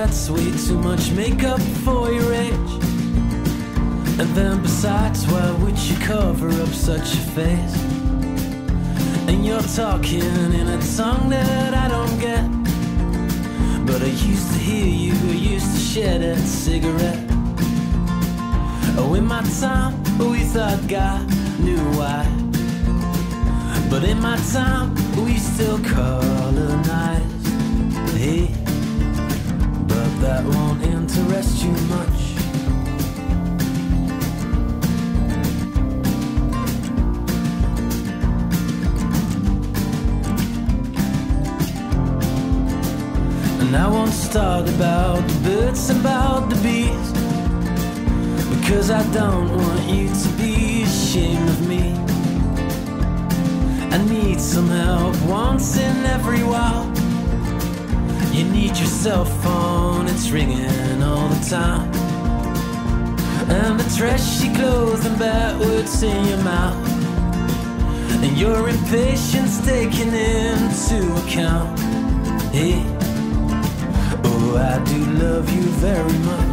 that's way too much makeup for your age. And then besides, why would you cover up such a face? And you're talking in a tongue that I don't get. But I used to hear you, I used to share that cigarette. Oh, in my time, we thought God knew why. But in my time, we still colonized. Hey, but that won't interest you much. And I won't start about the birds, about the bees, because I don't want you to be ashamed of me. I need some help once in every while. You need your cell phone, it's ringing all the time. And the trashy clothes and bad words in your mouth, and your impatience taken into account. Hey, oh, I do love you very much.